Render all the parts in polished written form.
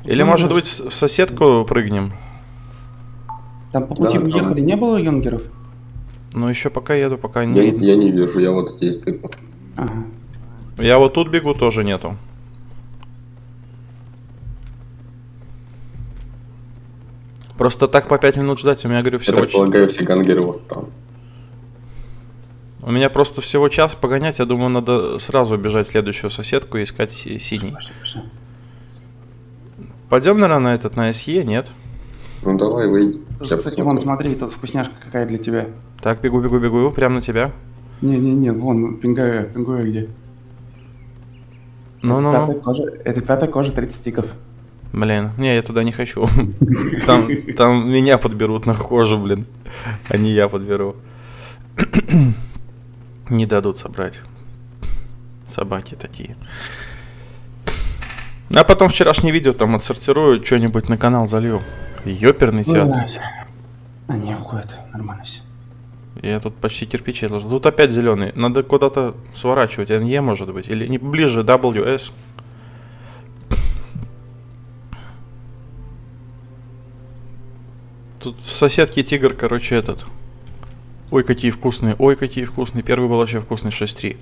Или, может быть, в соседку прыгнем? Там по пути мы ехали, не было юнгеров? Ну, еще пока еду, пока не видно. Я не вижу, я вот здесь бегу. Ага. Я вот тут бегу, тоже нету. Просто так по 5 минут ждать, у меня, говорю, всего... Я так полагаю, все гангеры вот там. У меня просто всего час погонять, я думаю, надо сразу бежать в следующую соседку и искать синий. Пошли. Пойдем, наверное, на СЕ, нет? Ну давай, выйди. Кстати, вон, смотри, тут вкусняшка какая для тебя. Так, бегу, прямо на тебя. Не, вон, пингуя где? Ну. Это 5-я кожа 30 стиков. Блин, не, я туда не хочу. Там меня подберут на кожу, блин. А не я подберу. Не дадут собрать. Собаки такие. А потом вчерашнее видео там отсортирую, что-нибудь на канал залью. Ёперный театр. Они уходят, нормально все. Я тут почти кирпичи должен. Тут опять зеленый. Надо куда-то сворачивать. НЕ может быть. Или не ближе WS. Тут в соседке тигр, короче, этот. Ой, какие вкусные. Первый был вообще вкусный 6-3.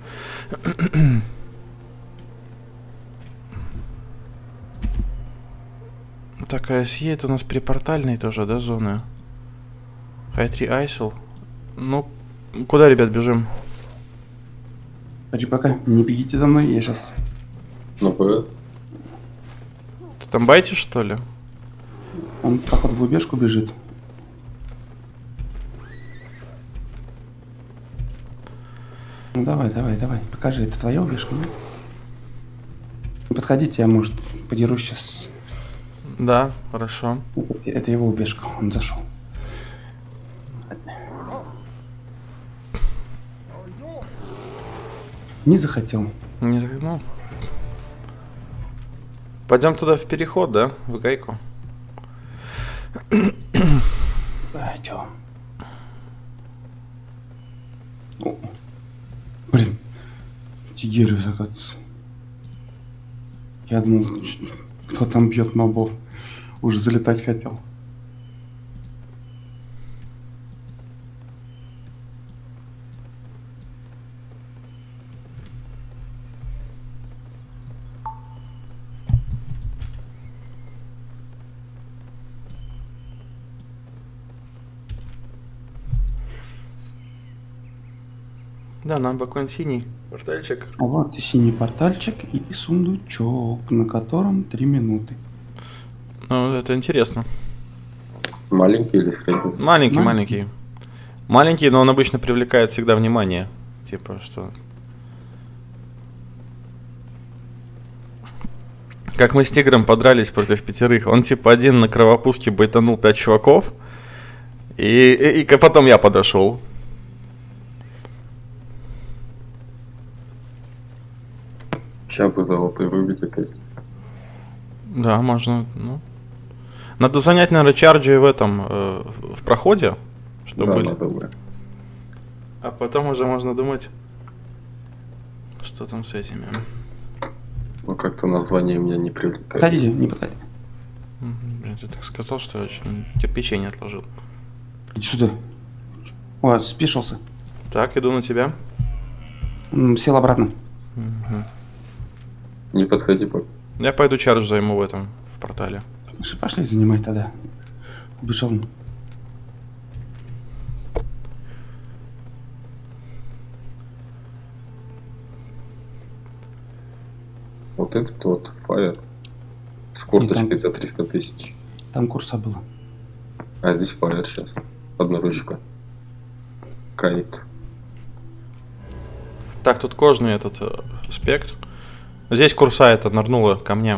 Такая СЕ, это у нас припортальные тоже, да, зоны? Хай-3 Айсел. Ну, куда, ребят, бежим? Подожди, пока не бегите за мной, я сейчас... Ну, ты там байтишь, что ли? Он, походу, в убежку бежит. Ну, давай, покажи, это твоя убежка, да? Не подходите, я, может, подерусь сейчас. Да, хорошо. Это его убежка, он зашел. Не захотел. Не ну. Пойдем туда в переход, да? В гайку. Пойдем. Блин. Тигеры закатываются. Я думал, кто там бьет мобов. Уже залетать хотел. Да, нам бакон синий портальчик. А вот и синий портальчик и сундучок, на котором 3 минуты. Ну, это интересно. маленький или средний? Маленький. Маленький, но он обычно привлекает всегда внимание. Типа, что... Как мы с тигром подрались против 5. Он типа один на кровопуске байтанул 5 чуваков. И потом я подошел. Сейчас бы золотой выбить опять. Да, можно. Ну. Надо занять, наверное, чарджи в этом, в проходе, чтобы Да, были. надо бы. А потом уже можно думать, что там с этими. Ну, как-то название меня не привлекает. Подходите, не подходите. Блин, ты так сказал, что я кирпичей не отложил. Иди сюда. О, спешился. Так, иду на тебя. Сел обратно. Угу. Не подходи, пока. Я пойду чардж займу в портале. Пошли занимать тогда. Убежал. Вот этот вот Fire с курточкой там... за 300 тысяч. Там курса было. А здесь Fire сейчас. Одноручка. Кайт. Так, тут кожный этот спект. Здесь курса это нырнула ко мне.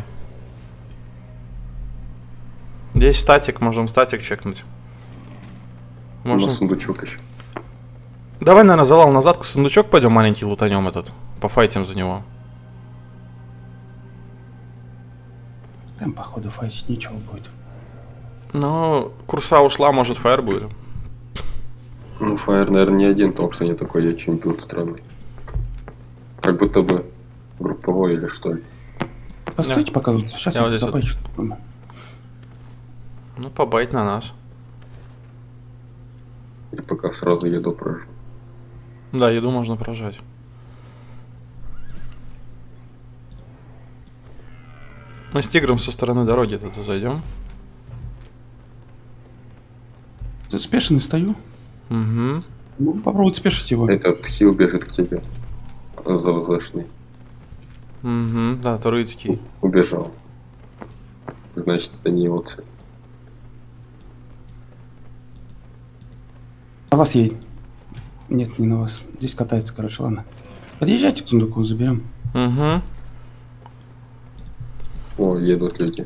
Здесь статик, можем статик чекнуть. Можно сундучок еще. Давай, наверное, залал назад к сундучок пойдем, маленький лутанем этот. Пофайтим за него. Там, походу, файтить ничего будет. Ну, курса ушла, может, фаер будет. Ну, Fire, наверное, не один, потому что не такой я чемпион странный. Как будто бы групповой или что ли. Постойте, пока сейчас я вот здесь запайчик. Ну, побайт на нас. И пока сразу еду прожу. Да, еду можно прожать. Мы с тигром со стороны дороги туда зайдем. Тут спешенный стою. Угу. Ну, попробуй спешить его. Этот хил бежит к тебе. Завзлашный. Угу, да, турецкий. Убежал. Значит, это не его цель. На вас едет. Нет, не на вас. Здесь катается, короче, ладно. Подъезжайте к сундуку, заберем. Угу. О, едут люди.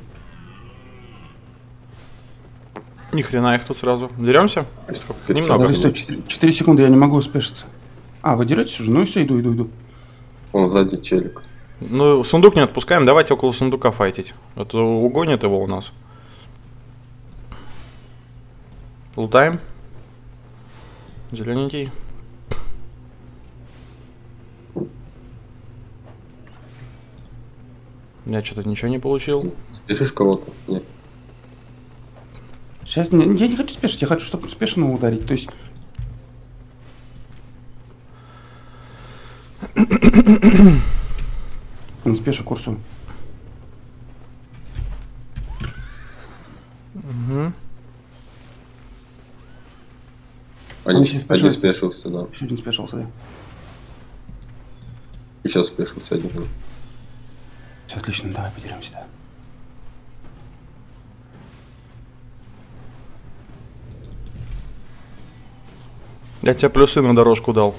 Ни хрена их тут сразу. Деремся? Сколько? Ты Немного. Много. Подожди, стой, 4 секунды, я не могу успешиться. А, вы деретесь уже? Ну и все, иду. Вон сзади челик. Ну, сундук не отпускаем, давайте около сундука файтить. А то угонят его у нас. Лутаем. Зелененький. Я что-то ничего не получил. Спешишь кого-то? Нет. Сейчас, я не хочу спешить, я хочу, чтобы спешно ударить. То есть... Он спешу курсу. Угу. Один сейчас спешился, да. Еще один спешился, да. И сейчас спешился один. Все отлично, давай подеремся, да. Я тебе плюсы на дорожку дал.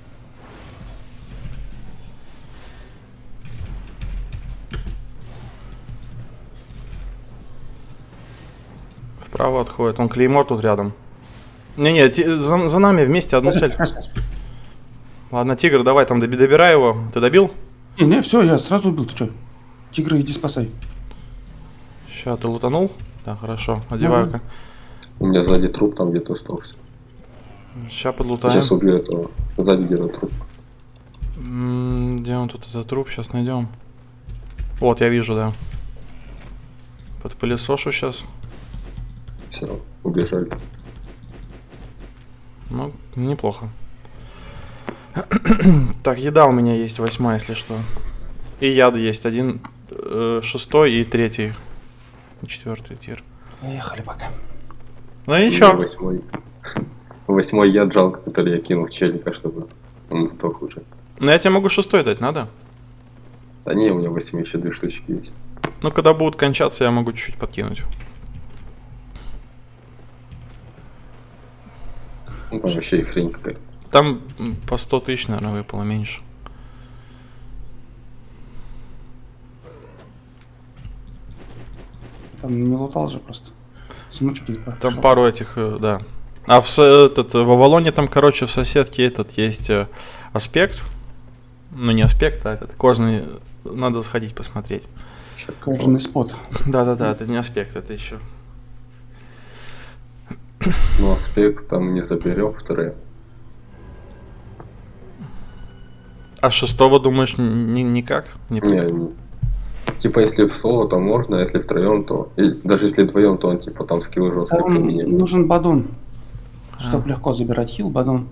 Вправо отходит. Он клеймор тут рядом. Не-не, за нами вместе одну цель. Ладно, тигр, давай там добирай его. Ты добил? Не, все, я сразу убил, ты что? Тигра, иди спасай. Сейчас, ты лутанул? Да, хорошо. Одеваю-ка. У меня сзади труп там где-то остался. Сейчас подлутаем. Сейчас убью этого. Сзади где-то труп. Где он тут, этот труп? Сейчас найдем. Вот, я вижу, да. Под пылесошу сейчас. Все, убежали. Ну, неплохо. Так, еда у меня есть 8, если что. И яд есть 1, 6 и 3. 4 тир. Поехали пока. Ну ничего. Восьмой яд жалко, который я кинул в челика, чтобы он сдох уже. Ну я тебе могу 6 дать, надо? Да не, у меня 8 еще 2 штучки есть. Ну когда будут кончаться, я могу чуть-чуть подкинуть. Ну там вообще и хрень какая-то. Там по 100 тысяч, наверное, выпало меньше. Там не лутал же просто. Сумочки Там пару этих, да. А в Авалоне там, короче, в соседке этот есть аспект. Ну не аспект, а этот кожаный. Надо сходить посмотреть. Кожаный спот. Да-да-да, это не аспект, это еще. Ну аспект там не заберем вторые. А 6-го, думаешь, никак? Не. Типа если в соло, то можно, а если втроем, то. И даже если вдвоем, то он типа там скилл жесткий применяет. Нужен бадон. Чтобы легко забирать хил, бадон.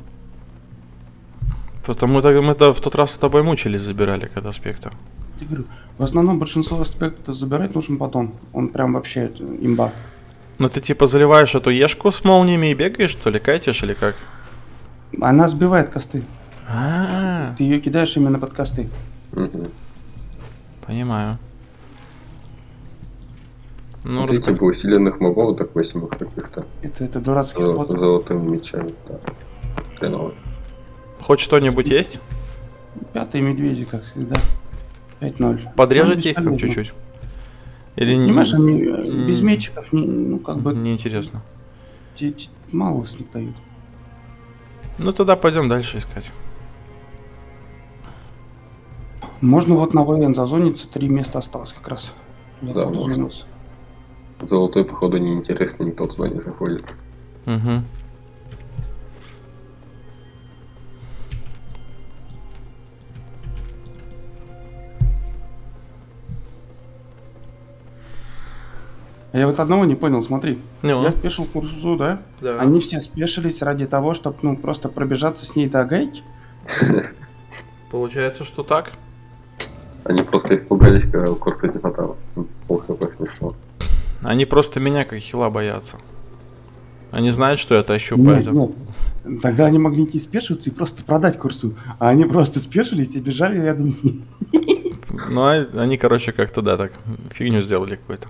Потому что мы-то в тот раз с тобой мучились, забирали, когда аспекта. Я говорю, в основном большинство аспектов забирать нужен бадон. Он прям вообще имба. Ну ты типа заливаешь эту ешку с молниями и бегаешь, что ли, кайтишь или как? Она сбивает косты. А-а-а. Ты ее кидаешь именно под косты. Угу. Понимаю. Ну, Вот типа усиленных мобов, так 8 каких-то. Это дурацкий спот. Золотыми мечами, да. Хреново. Хоть что-нибудь есть? 5-й медведи, как всегда. 5-0. Подрежете их там чуть-чуть? Или не? Понимаешь, они без мечиков, ну как бы... Неинтересно. Мало с них дают. Ну тогда пойдем дальше искать. Можно вот на ВН зазониться, 3 места осталось как раз. Я Да, буду можно. зазониться. Золотой, походу, неинтересно, никто туда не заходит. Угу. Я вот одного не понял, смотри. Ну, Я спешил курсу, да? да. Они все спешились ради того, чтобы, ну, просто пробежаться с ней до гайки. Получается, что так. Они просто испугались, когда курса не хватало. Плохо так смешно. Они просто меня как хила боятся. Они знают, что я тащу, Нет, поэтому... нет. Тогда они могли не спешиваться и просто продать курсу. А они просто спешились и бежали рядом с ней. Ну, они, короче, как-то, да, так, фигню сделали какую-то.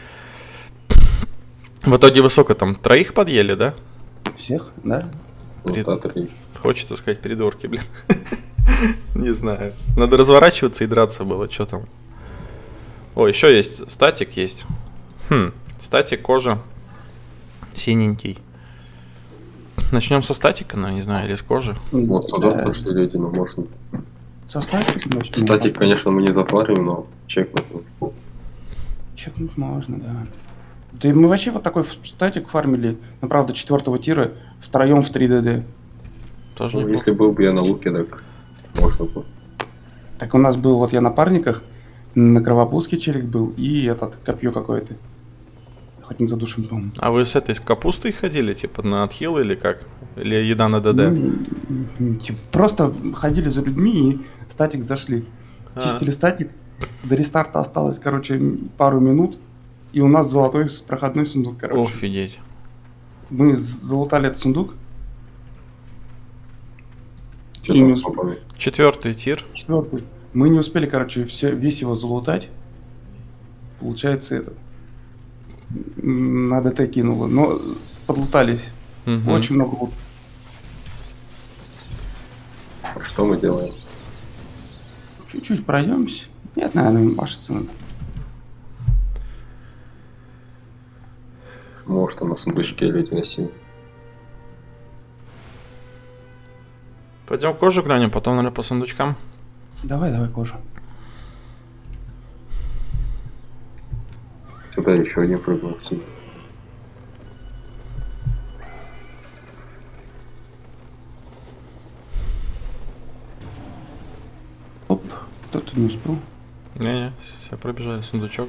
В итоге высоко там троих подъели, да? Всех, да? Прид- Вот, да, Хочется сказать придурки, блин. Не знаю. Надо разворачиваться и драться было, что там. О, еще есть, статик есть. Статик, кожа. Синенький. Начнем со статика, ну, не знаю, или с кожи. Вот туда Да. пошли люди, но можно. Со статиком начнем. Статик, конечно, мы не запарим, но чекнуть. Чекнуть можно, да. Да и мы вообще вот такой статик фармили, ну, правда, 4-го тира, втроем в 3DD. Тоже Ну, неплохо. если был бы я на луке, так можно было. Так у нас был, вот я на парниках, на кровопуске челик был, и этот, копье какое-то. Охотник за душем, по-моему. А вы с этой, с капустой ходили, типа, на отхил или как? Или еда на ДД? Типа, просто ходили за людьми и статик зашли. А. Чистили статик, до рестарта осталось, короче, пару минут, и у нас золотой проходной сундук, короче. Офигеть. Мы залутали этот сундук, Что И там не с попами? 4-й тир. 4-й. Мы не успели, короче, весь его залутать. Получается, это... На ДТ кинуло, но подлутались. Мгм. Очень много лут. Что мы делаем? Чуть-чуть пройдемся. Нет, наверное, башиться надо. Может, там на сундучке люди носили. Пойдем кожу глянем, потом, наверное, по сундучкам. Давай, кожа. Сюда еще один прыгнул. Оп, кто-то не успел. Не-не, все пробежали, сундучок.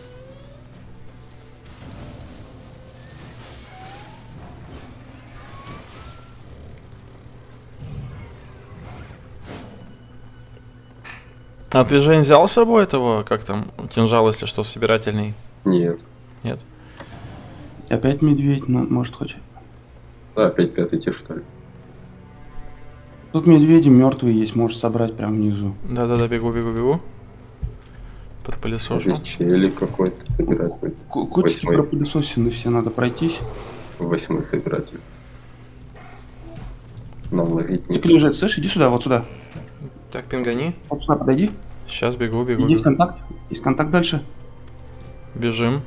А ты, Жень, взял с собой этого, как там, кинжал, если что, собирательный? Нет. Нет? Опять медведь, ну, может, хоть. Да, опять 5-й тир, что ли? Тут медведи мертвые есть, можешь собрать прямо внизу. Да-да-да, бегу. Под пылесошу. Здесь челик какой-то собирать будет. Котики 8-й. пропылесосены, все надо пройтись. 8-й собиратель. Нам ловить не... Котик лежит, слышь, иди сюда, вот сюда. Так, пингани. Вот сюда подойди. Сейчас бегу. Иди с контакт. Есть контакт дальше. Бежим.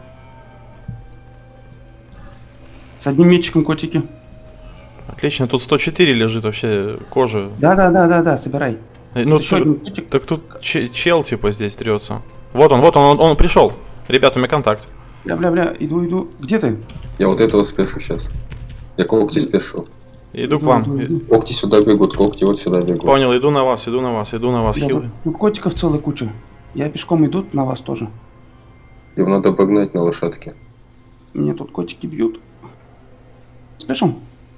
С одним мечиком котики. Отлично, тут 104 лежит вообще кожа. Да, собирай. Ну, Еще один котик. так тут чел типа здесь трется. Вот он пришел. Ребята, у меня контакт. Бля, иду. Где ты? Я вот этого спешу сейчас. Я когти спешу. Иду к вам. Когти сюда бегут, когти вот сюда бегут. Понял, иду на вас, Да, хилы. тут котиков целая куча. Я пешком иду на вас тоже. Его надо обогнать на лошадке. Мне тут котики бьют. Спешим.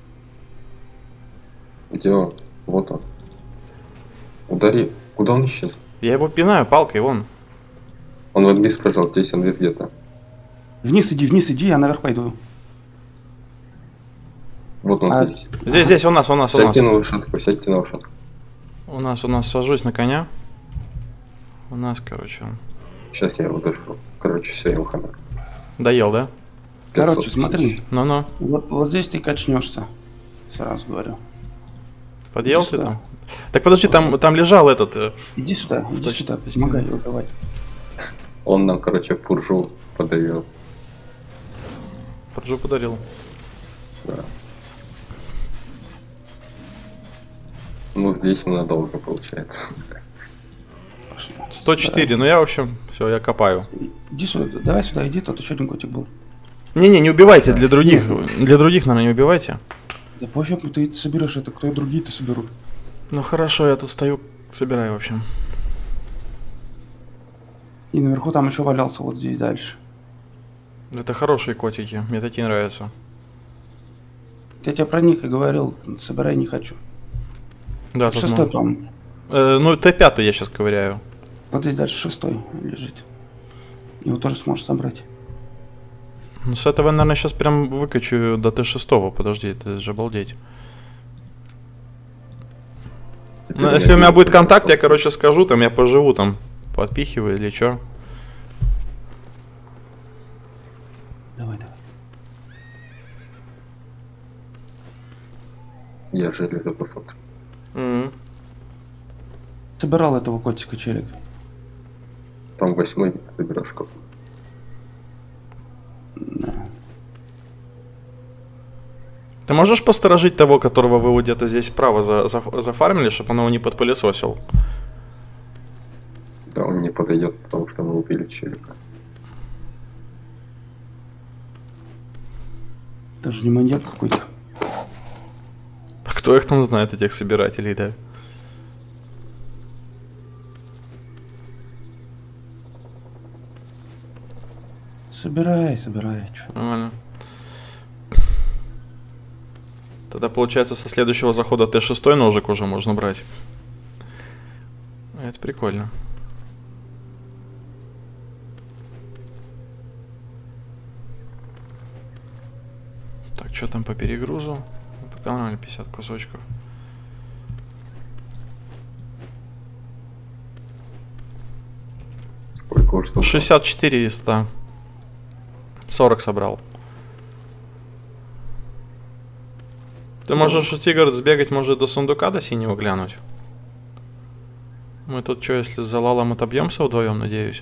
Где он? Вот он. Удари. Куда он исчез? Я его пинаю палкой, вон. Он в английский пробежал, здесь английский где-то. Вниз иди, я наверх пойду. Вот он А, здесь. Здесь, у нас. Сядьте на лошадку, сядьте на лошадку. У нас, сажусь на коня. У нас, короче, он Сейчас я его дожду. Короче, все, ему хана. доел, да? Короче, 500 смотри. тысяч. Ну-ну. Вот здесь ты качнешься. Сразу говорю. Подъел Иди ты сюда. там? Так подожди, там лежал этот... Иди сюда, 140 помогай его давать. Он нам, короче, пуржу подавил. Поджу подарил. Да. Ну, здесь надолго получается. Пошли. 104, ну я, в общем, все, я копаю. Иди сюда, давай сюда, иди, тут еще один котик был. Не убивайте, для других, наверное, не убивайте. Да пофиг, ты соберешь это, кто и другие-то соберут. Ну хорошо, я тут стою, собираю, в общем. И наверху там еще валялся вот здесь дальше. Это хорошие котики, мне такие нравятся. Я тебе про них и говорил, собирай не хочу. Да, тут Шестой, по-моему. ну, Т5 я сейчас ковыряю. Вот здесь дальше шестой лежит. Его тоже сможешь собрать. Ну, с этого я, наверное, сейчас прям выкачу до Т6. Подожди, это же обалдеть. Ну, если у меня будет контакт, я, короче, скажу, там я поживу, там, подпихиваю или что. Давай, давай. Я железо посмотрю. Собирал этого котика, челик. Там 8 забираешь как. Да. Ты можешь посторожить того, которого вы вот где-то здесь справа зафармили, чтобы он его не подпылесосил? Да, он не подойдет, потому что мы убили челика. Даже не маньяк какой-то. Кто их там знает, этих собирателей, да? Собирай, собирай. Чё. Нормально. Тогда получается со следующего захода Т6 ножик уже можно брать. Это прикольно. Так, что там по перегрузу? Пока нормально, 50 кусочков. Сколько уж тут? 64 из 100. 40 собрал. Ты можешь, Тигр, сбегать, может, до сундука до синего глянуть? Мы тут что, если за Лалом отобьемся вдвоем, надеюсь?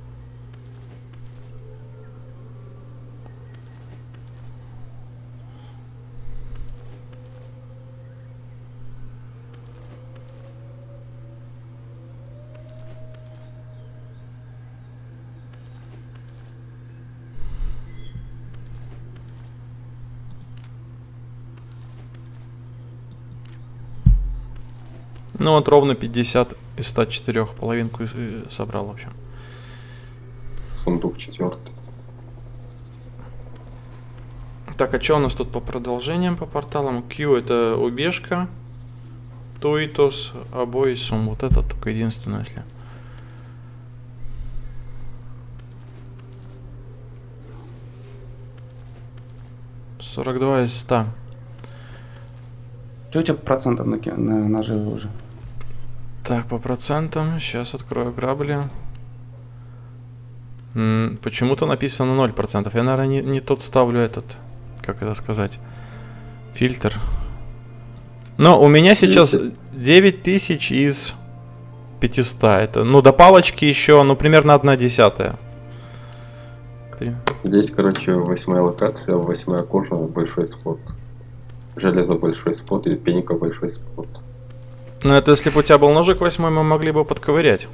Ну вот ровно 50 из 104, половинку собрал вообще. Сундук 4. Так, а что у нас тут по продолжениям, по порталам? Q это убежка. Туитос, Абойсум. Вот это только единственное, если... «42 из 100». Что у тебя процентов на наживе уже? Так, по процентам. Сейчас открою грабли. Почему-то написано 0%. Я, наверное, не тот ставлю этот... Как это сказать? Фильтр. Но у меня сейчас 9000 из 500. Это, ну, до палочки еще, ну, примерно 1/10. Здесь, короче, 8-я локация, 8-я кожа, большой спот. Железо большой спот и пенька большой спот. Ну, это если бы у тебя был ножик 8, мы могли бы подковырять.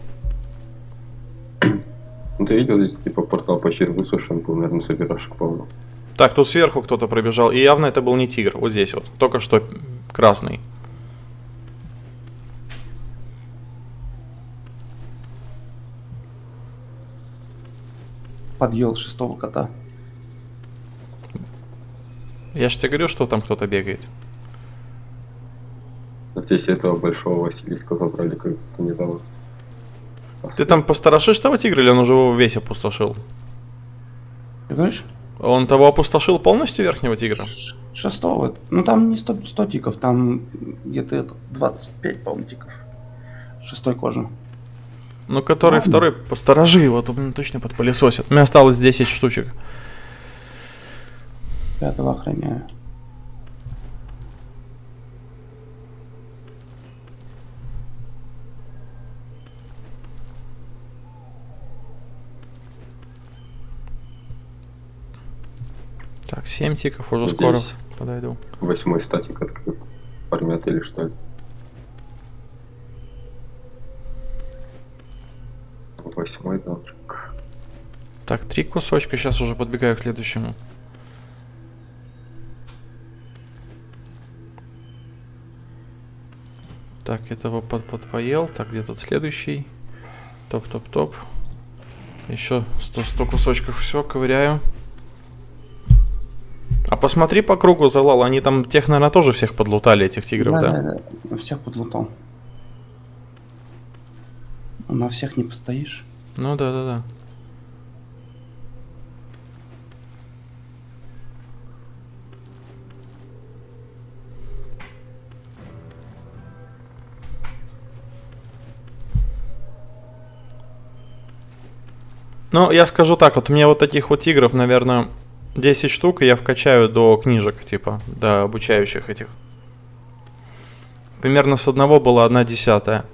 Ну, ты видел, здесь типа портал почти высушен был, наверное, собираешь полно. Так, тут сверху кто-то пробежал, и явно это был не тигр. Вот здесь вот, только что красный. Подъел шестого кота. Я же тебе говорю, что там кто-то бегает. Вот здесь этого большого Василиска забрали как-то недавно. Ты там посторошишь того тигра, или он уже его весь опустошил? Ты говоришь? Он того опустошил полностью, верхнего тигра? Шестого. Ну там не 100 тиков, там где-то 25, по-моему, тиков. Шестой кожи. Ну, который второй, посторожи его, то точно подпылесосит. У меня осталось 10 штучек. Пятого охраняю. Так, 7 тиков уже Вот скоро здесь. подойду. 8-й статик открыт. Фармят или что ли? 8-й данжик. Так, 3 кусочка, сейчас уже подбегаю к следующему. Так, этого подпоел. Так, где тут следующий? Топ-топ-топ. Еще 100 кусочков, все, ковыряю. А посмотри по кругу, Залал, они там, тех, наверное, тоже всех подлутали, этих тигров, да? Да. Всех подлутал. На всех не постоишь. Ну да. Ну, я скажу так, вот мне вот таких вот тигров, наверное, 10 штук, и я вкачаю до книжек, типа, до обучающих этих. Примерно с одного была 1/10.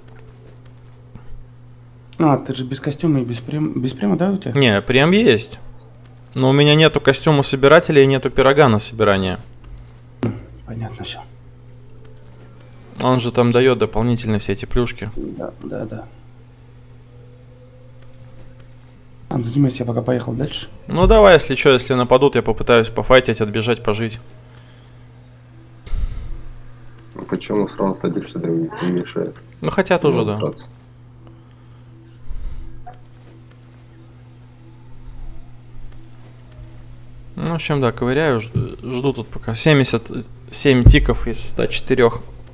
А, ты же без костюма и без према, да, у тебя? Не, прем есть. Но у меня нету костюма собирателя и нету пирога на собирание. Понятно все. Он же там дает дополнительно все эти плюшки. Да. Ладно, занимайся, я пока поехал дальше. Ну давай, если что, если нападут, я попытаюсь пофайтить, отбежать, пожить. Ну, почему сразу садишься, да не мешает? Ну хотя тоже, Ну, да. драться. Ну, в общем, да, ковыряю, жду тут пока. 77 тиков из 104.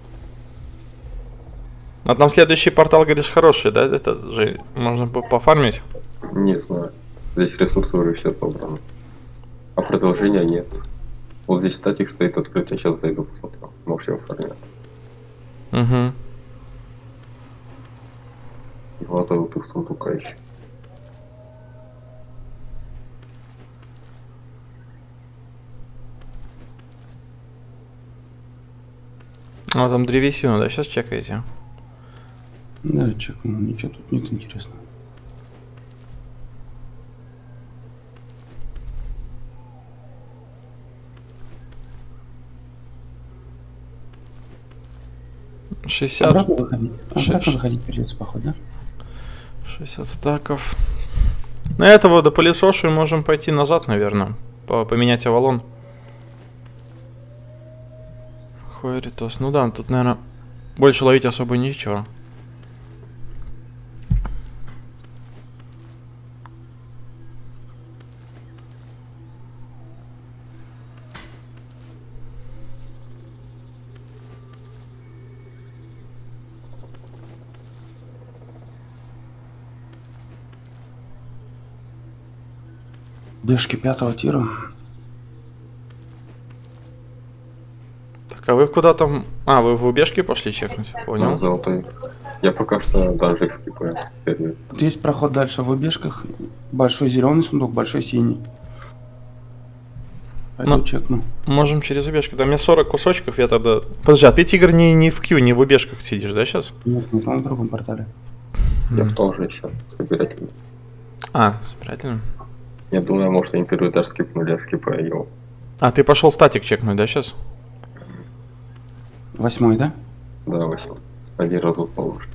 А там следующий портал, говоришь, хороший, да? Это же можно пофармить. Не знаю. Здесь ресурсы уже все собраны. А продолжения нет. Вот здесь статик стоит открыт, я сейчас зайду посмотрю. Может его оформят. Угу. Два золотых сундука еще. А там древесину, да, сейчас чекаете? Да, чекну, ничего тут нет интересного. — 60. Обратно выходить придется, походу, да? 60 стаков. На этого до пылесошу можем пойти назад, наверное. Поменять авалон. Хойритос. Ну да, тут, наверное, больше ловить особо ничего. Бешки 5-го тира. Так, а вы куда там? А, вы в убежки пошли чекнуть? Ну, Понял. золотой. Я пока что даже их скипаю. Вот есть проход дальше в убежках. Большой зеленый сундук, большой синий. Пойду Ну. чекну. Можем через убежки. Да, у меня 40 кусочков, я тогда... Подожди, а ты, тигр, не в Q, не в убежках сидишь, да, сейчас? Нет, на другом портале. Я в том же еще собирательный. А, собирательно. Я думаю, может они первый этаж скипнули, я скипаю его. А, ты пошел статик чекнуть, да, сейчас? 8-й, да? Да, 8. Один раз положишь.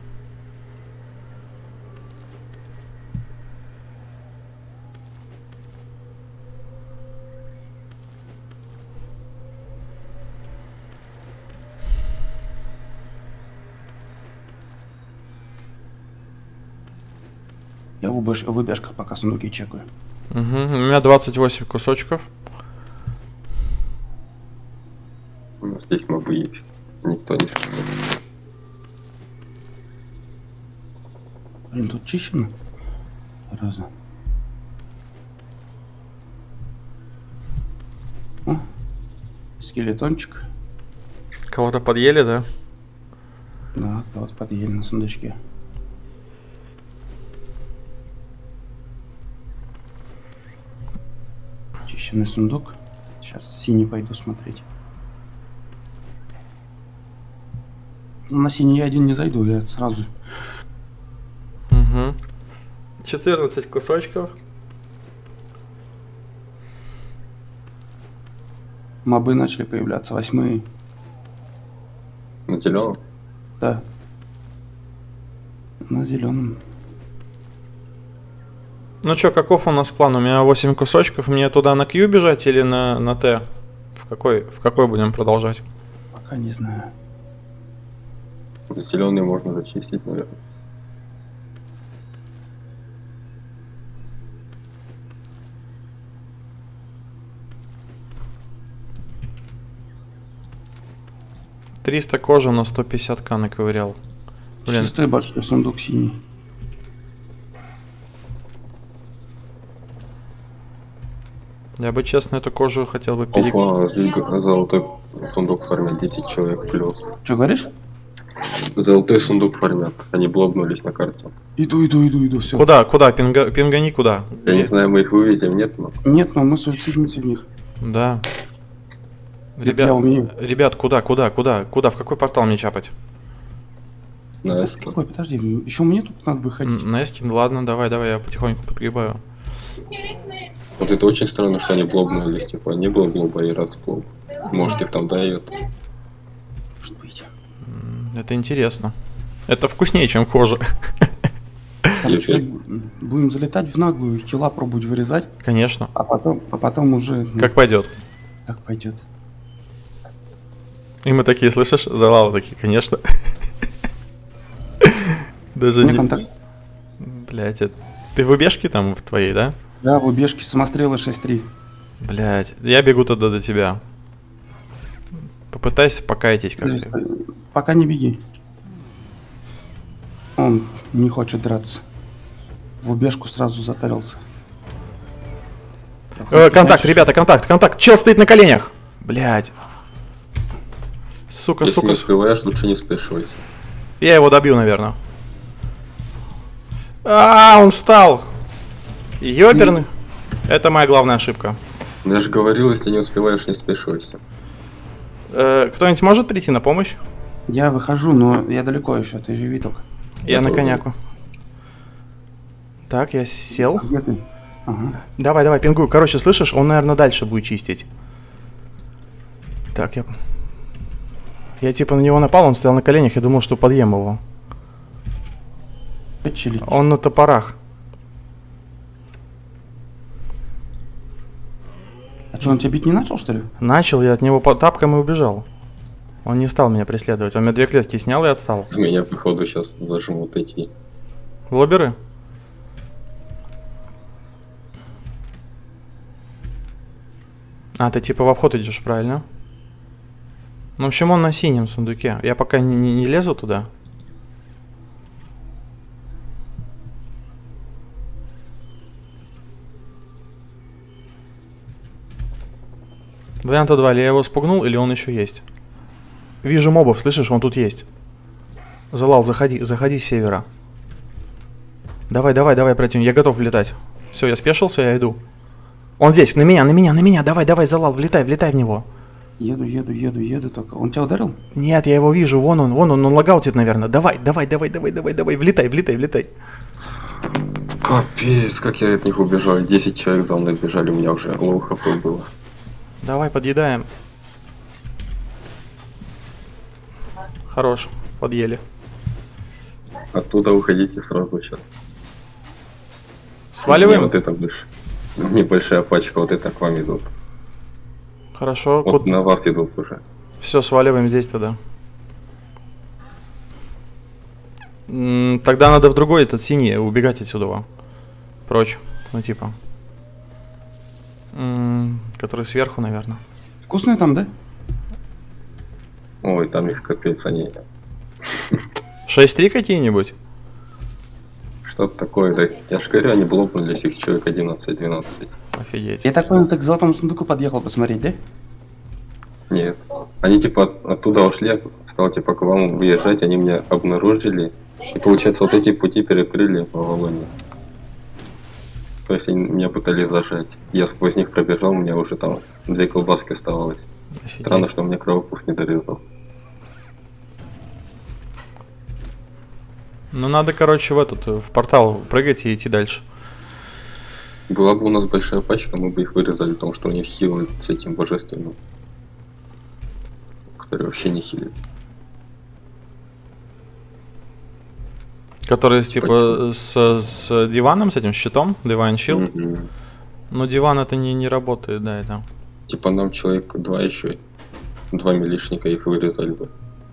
Я в убежках пока сундуки чекаю. Угу. У меня 28 кусочков. Ну, здесь мобы есть. Никто не скипает. Блин, тут чищено. Раза. О, скелетончик. Кого-то подъели, да? Да, вот подъели на сундучке. Чищенный сундук. Сейчас синий пойду смотреть. Ну, на синий я один не зайду, я сразу. Угу. 14 кусочков. Мобы начали появляться, 8-й. На зеленом? Да. На зеленом. Ну чё, каков у нас план? У меня 8 кусочков. Мне туда на Q бежать или на Т? В какой будем продолжать? Пока не знаю. Зеленый можно зачистить, наверное. 300 кожи на 150к наковырял. Блин. 6-й большой сундук синий. Я бы, честно, эту кожу хотел бы Опа, здесь золотой сундук фармят 10 человек плюс. Что говоришь? Золотой сундук фармят. Они блобнулись на карту. Иду, все. Куда? Пингани куда? Я не знаю, мы их выведем, нет? Но... Нет, но мы суицидимся в них. Да. Это я умею. Ребят, куда? В какой портал мне чапать? На эске. Какой, подожди, еще мне тут надо выходить. На эске? Ну ладно, давай, я потихоньку подгребаю. Вот это очень странно, что они блобнулись. Типа, не было блоба и раз блоб. Может, их там дают. Может быть. Это интересно. Это вкуснее, чем кожа. Короче, будем залетать в наглую, хила пробовать вырезать. Конечно. А потом уже... Как пойдет. Как пойдет. И мы такие, слышишь, Залал такие, конечно. Даже не... Контакт. Блять, ты в убежке там в твоей, да? Да, в убежке самострелы 6-3. Блять, я бегу тогда до тебя. Попытайся покайтись как-то. Пока не беги. Он не хочет драться. В убежку сразу затарился. Контакт, ребята, контакт. Чел стоит на коленях. Блять. Сука. Если не успеваешь, лучше не спешивайся. Я его добью, наверное. Он встал. Ёперный. Это моя главная ошибка. Я же говорил, если не успеваешь, не спешивайся. Кто-нибудь может прийти на помощь? Я выхожу, но я далеко еще, ты же видел. Я на коняку. Так, я сел. Где ты? Ага. Давай, пингуй. Короче, слышишь, он, наверное, дальше будет чистить. Так, я типа на него напал, он стоял на коленях, я думал, что подъем его. Чилить. Он на топорах. А что, он тебя бить не начал, что ли? Начал, я от него по тапкам и убежал. Он не стал меня преследовать. Он меня 2 клетки снял и отстал. Меня, походу, сейчас зажмут эти. Лоберы? Ты типа в обход идешь, правильно? Ну, в общем, он на синем сундуке. Я пока не лезу туда. Варианта 2. Или я его спугнул, или он еще есть. Вижу мобов, слышишь, он тут есть. Залал, заходи с севера. Давай, противник, я готов влетать. Все, я спешился, я иду. Он здесь, на меня, давай, Залал, влетай в него. Еду только. Он тебя ударил? Нет, я его вижу, вон он лагаутит, наверное. Давай, влетай. Капец, как я от них убежал. 10 человек за мной бежали, у меня уже лоу хп было. Давай, подъедаем. Хорош, подъели. Оттуда уходите сразу сейчас. Сваливаем? Вот это больше. Небольшая пачка, вот это к вам идут. Хорошо. Вот на вас идут уже. Все, сваливаем здесь тогда. Тогда надо в другой, этот синий, убегать отсюда. Прочь. Ну типа. Который сверху, наверное. Вкусные там, да? Ой, там их капец, они... 6-3 какие-нибудь? Что-то такое, да. Я же говорю, они блокнулись, их человек 11-12. Офигеть. Я так понял, ты к золотому сундуку подъехал посмотреть, да? Нет. Они типа оттуда ушли, стал типа к вам выезжать, они меня обнаружили. И получается вот эти пути перекрыли по Волоне. То есть они меня пытались зажать. Я сквозь них пробежал, у меня уже там 2 колбаски оставалось. Офигеть. Странно, что мне кровопуск не дорезал. Ну надо, короче, в портал прыгать и идти дальше. Была бы у нас большая пачка, мы бы их вырезали, потому что у них хилы с этим божественным. Который вообще не хилит. Который типа с диваном, с этим щитом, Divine Shield. Но диван это не работает, да, это. Типа нам человек 2 еще. 2 милишника их вырезали бы.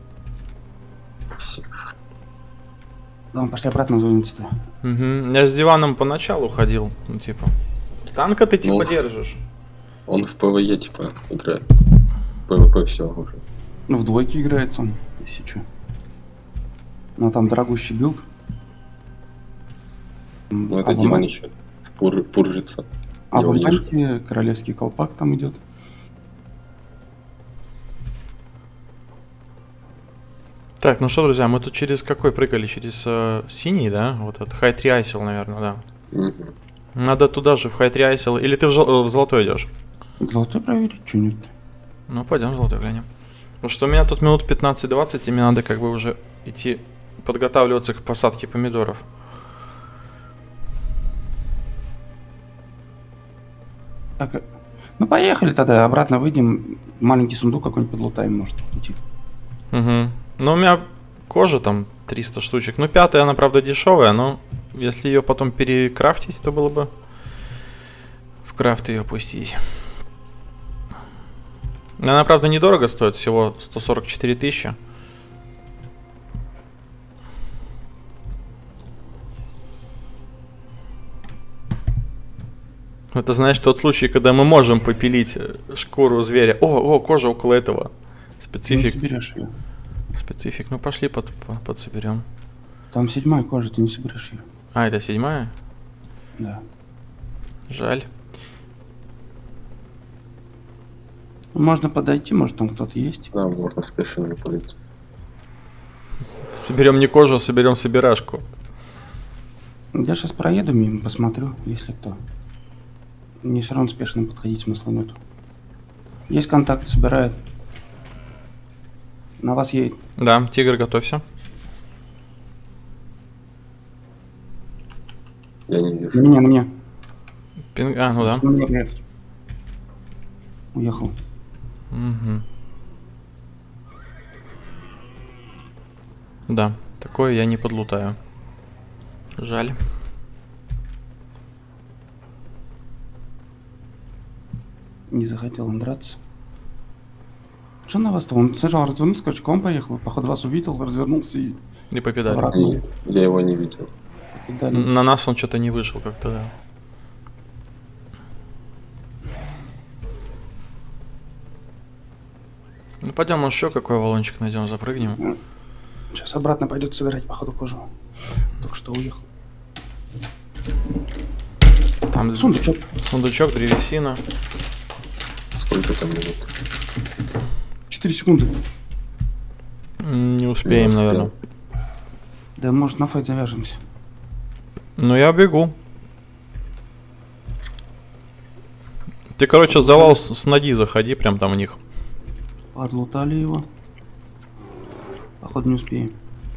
Ладно, пошли обратно зоните-то. Я с диваном поначалу ходил, ну типа. Танка ты типа держишь. Он в ПВЕ типа играет. ПВП все уже. Ну, в двойке играется он, если что. Ну, там дорогущий билд. Ну это в демон Аман- еще. Пуржится. а в Его ниже. Аманте королевский колпак там идет. Так, ну что, друзья, мы тут через какой прыгали? Через синий, да? Вот этот High Triasil, наверное, да. Мгм. Надо туда же, в High Triasil. Или ты в золотой идешь? Золотой проверить, что нет. Ну, пойдем в золотой глянем. Потому что у меня тут минут 15-20, и мне надо как бы уже идти подготавливаться к посадке помидоров. Так, ну поехали тогда, обратно выйдем. Маленький сундук какой-нибудь подлутаем, может, идти. Угу. Ну, у меня кожа там 300 штучек. Ну, пятая, она, правда, дешевая, но если ее потом перекрафтить, то было бы в крафт ее пустить. Она, правда, недорого стоит, всего 144 тысячи. Это, знаешь, тот случай, когда мы можем попилить шкуру зверя. О, кожа около этого. Ты не Специфик. соберешь ее. Специфик. Ну, пошли подсоберем. Там 7-я кожа, ты не соберешь ее. А, это 7-я? Да. Жаль. Можно подойти, может там кто-то есть. Да, можно спешно подойти. Соберем не кожу, а соберем собирашку. Я сейчас проеду мимо, посмотрю, если кто. Мне все равно спешно подходить смысла нету. Есть контакт, собирает. На вас едет. Да, тигр, готовься. Я не вижу. На мне. А, ну да. На мне приехать. Уехал. Угу. Да, такое я не подлутаю. Жаль. Не захотел он драться. Что на вас-то? Он сначала развернулся, короче, к вам поехал. Походу вас увидел, развернулся и И по педали. обратно. Я его не видел. Педали. На нас он что-то не вышел как-то, да. Ну пойдем еще какой валончик найдем, запрыгнем. Сейчас обратно пойдет собирать, походу, кожу. Только что уехал. Там Сундучок. сундучок, древесина. Сколько там минут? 4 секунды. Не успеем, Не успел. наверное. Да, может, на файт завяжемся. Ну я бегу. Ты, короче, завал с ноги заходи, прям там у них. Подлутали его. Походу, не успеем.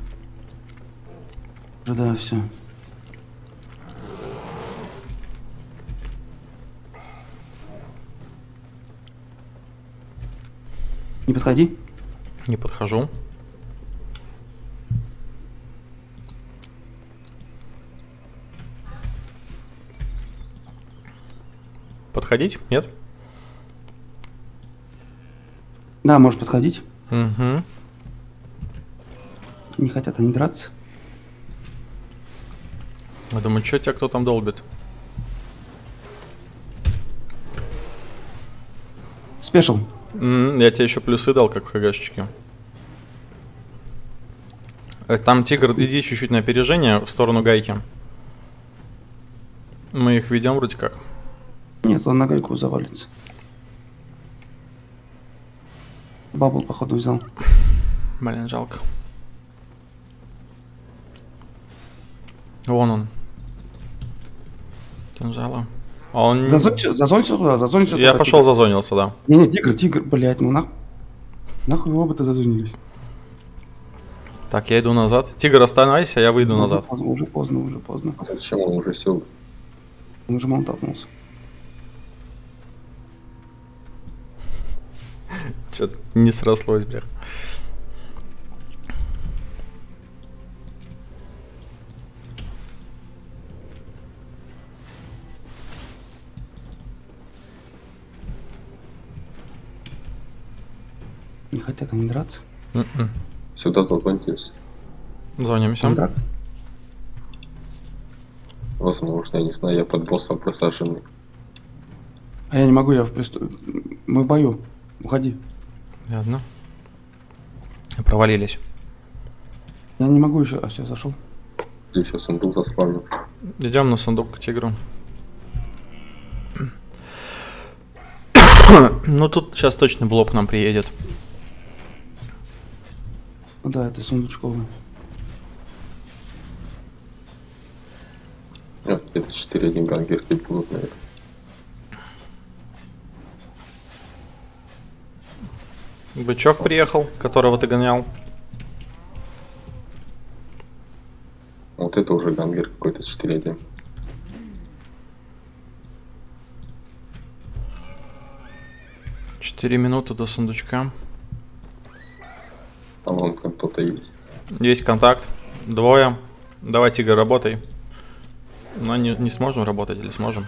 Уже да, все. Не подходи. Не подхожу. Подходить? Нет? Да, можешь подходить. Угу. Не хотят они драться. Я думаю, что тебя кто там долбит? Спешил. Я тебе еще плюсы дал, как в хгшечке. Там тигр, иди чуть-чуть на опережение в сторону гайки. Мы их ведем вроде как. Нет, он на гайку завалится. Бабу, походу, взял. Блин, жалко. Вон он. Кинжала. А он... Зазонься туда, зазонься туда. Я пошел зазонился, да. Не, тигр, блядь, ну нахуй вы оба-то зазонились. Так, я иду назад. Тигр, останавливайся, я выйду назад. Уже поздно. А зачем он уже сел? Он уже маунт толкнулся. Что-то не срослось, бля. Не хотят они драться. Сюда толкнитесь. Зонимся. Контракт. Возможно, я не знаю, я под боссом просаженный. А я не могу, я в Мы в бою. Уходи. Ладно. Провалились. Я не могу еще. А, все, зашел. Здесь сейчас сундук заспавнился. Идем на сундук к тигру. Ну тут сейчас точно блоб к нам приедет. Ну да, это сундучковый. Где-то 4-1 гангерки будут, наверное. Бычок приехал, которого ты гонял. Вот это уже гангер какой-то 4-1. Четыре минуты до сундучка. А вон там кто-то есть. Есть контакт. Двое. Давай, тигр, работай. Но не сможем работать или сможем?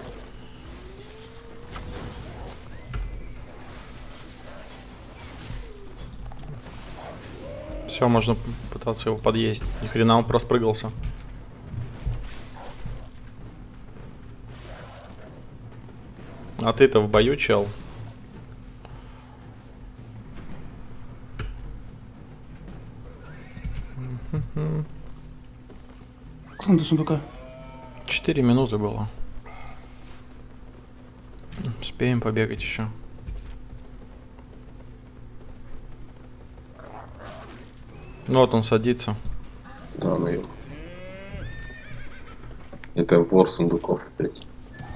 Все, можно пытаться его подъесть. Ни хрена он проспрыгался. А ты-то в бою, чел? Клан до сундука. 4 минуты было. Успеем побегать еще. Ну вот он садится. Да, ну его. Это вор сундуков опять.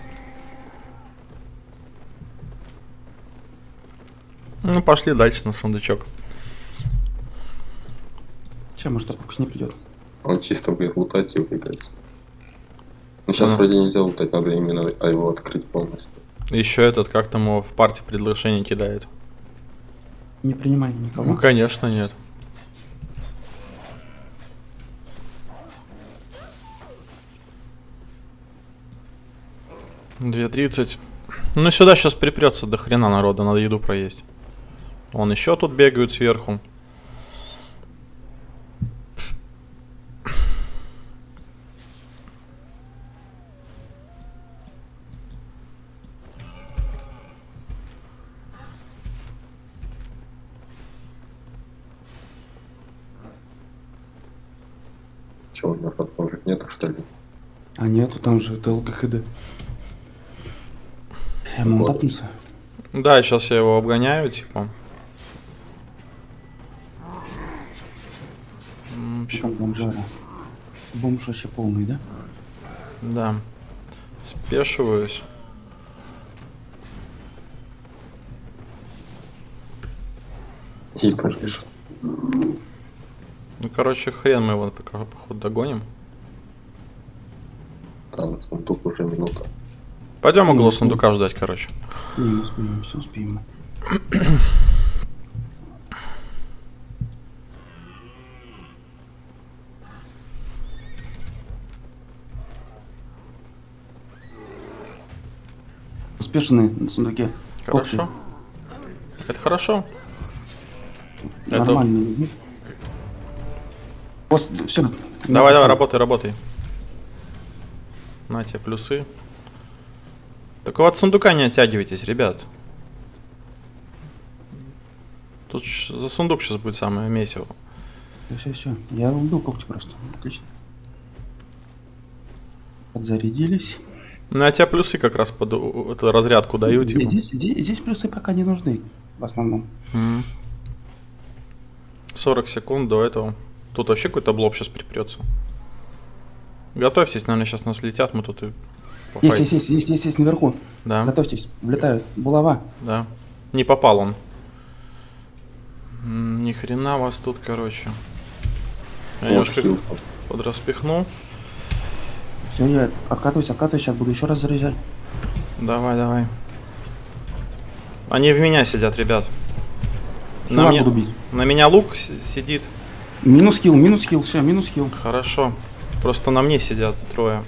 Ну пошли дальше на сундучок. Сейчас, может, так с ней придет. Он чисто будет лутать и убегать. Ну сейчас Ага. вроде нельзя лутать, надо именно его открыть полностью. Еще этот, как там его в партии предложение кидает. Не принимай никого. Ну конечно нет. Две 30. Ну сюда сейчас припрется до хрена народа, надо еду проесть. Вон еще тут бегают сверху. Чего, у него подпорок нету, что ли? А нету, там же это ЛГХД. Я ему Вот. тапнулся. Да, сейчас я его обгоняю, типа. В общем, Там бомжара. Бомж вообще полный, да? да. Спешиваюсь. И пошли. Ну, короче, хрен мы его пока, походу, догоним. Там сундук уже минута. Пойдем углу сундука ждать, короче. Не успеем, все успеем. Успешный на сундуке. Хорошо. Это хорошо. Это- Нормально. Все. Давай, давай, работай, работай. На тебе плюсы. Только от сундука не оттягивайтесь, ребят. Тут за сундук сейчас будет самое месиво. Все. Я убил когти просто. Отлично. Подзарядились. Ну, а тебе плюсы как раз под эту разрядку даю, типа. Здесь плюсы пока не нужны. В основном. Мгм. 40 секунд до этого. Тут вообще какой-то блок сейчас припрется. Готовьтесь, наверное, сейчас нас летят, мы тут и... Есть наверху. Да, Готовьтесь. Влетают. Булава. да. Не попал он. Ни хрена вас тут, короче. Я немножко хил. подраспихну. Все, я откатываюсь, сейчас буду еще раз заряжать. Давай. Они в меня сидят, ребят. Чувак буду бить. На меня лук сидит. Минус хил, все, минус хил. Хорошо. Просто на мне сидят трое.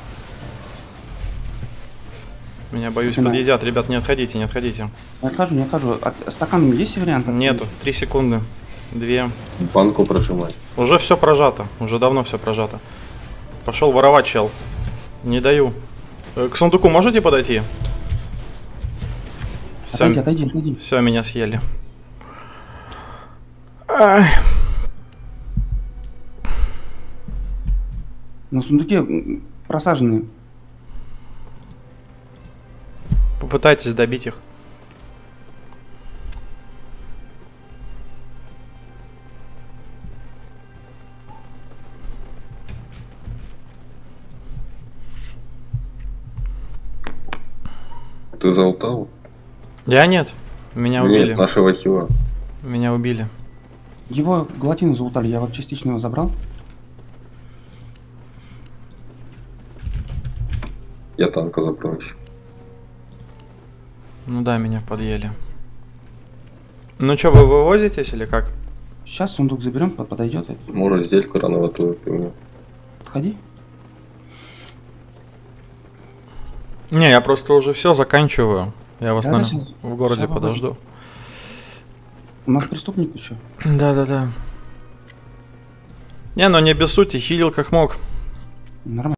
Меня, боюсь, Начинай. подъедят. Ребят, не отходите. Не отхожу. Стакан есть вариант? Нету. 3 секунды. 2. Банку прожимать. Уже все прожато. Уже давно все прожато. Пошел воровать, чел. Не даю. К сундуку можете подойти? Все, Отойди. все, меня съели. Ай. На сундуке просаженные. Попытайтесь добить их. Ты залутал? Я нет. Меня убили. Нет, нашего хила. Меня убили. Его галатину залутали, я вот частично его забрал. Я танка забрал еще. Ну да, меня подъели. Ну что, вы вывозитесь или как? Сейчас сундук заберем, подойдет. Может, здельку рановатую пивню. Подходи. Не, я просто уже все заканчиваю. Я вас, Да, наверное, щас- в городе щас подожду. У нас преступник еще. Да-да-да. Не, ну не без сути, хилил как мог. Нормально.